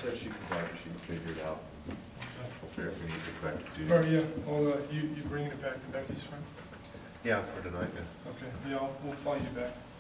said she provided, she can figure it out. We'll figure if we need to go back to duty. Or, yeah, you bringing it back to Becky's friend? Yeah, for tonight, yeah. Okay, yeah, we'll follow you back.